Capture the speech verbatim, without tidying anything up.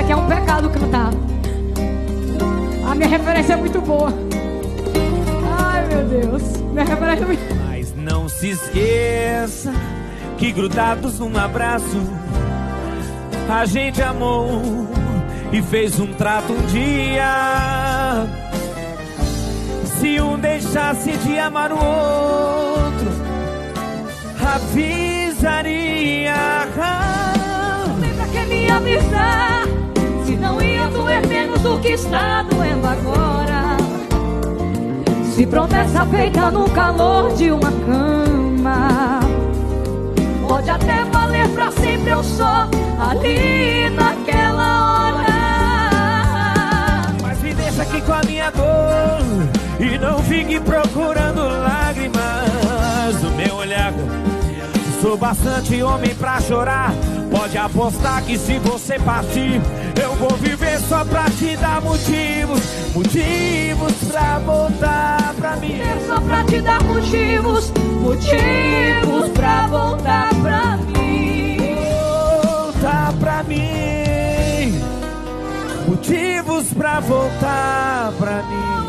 que é um pecado cantar. A minha referência é muito boa. Ai, meu Deus. Minha referência é muito... Mas não se esqueça que grudados num abraço a gente amou e fez um trato um dia. Se um deixasse de amar o outro, avisaria. Lembra que me avisar, se não ia doer menos do que está doendo agora. Se promessa feita no calor de uma cama, pode até valer pra sempre, eu só ali naquela hora. Mas me deixa aqui com a minha dor e não fique procurando lágrimas no meu olhar. Sou bastante homem pra chorar. Pode apostar que se você partir, eu vou viver só pra te dar motivos, motivos pra voltar pra mim. É só pra te dar motivos, motivos pra voltar pra mim. Voltar pra mim, motivos pra voltar pra mim.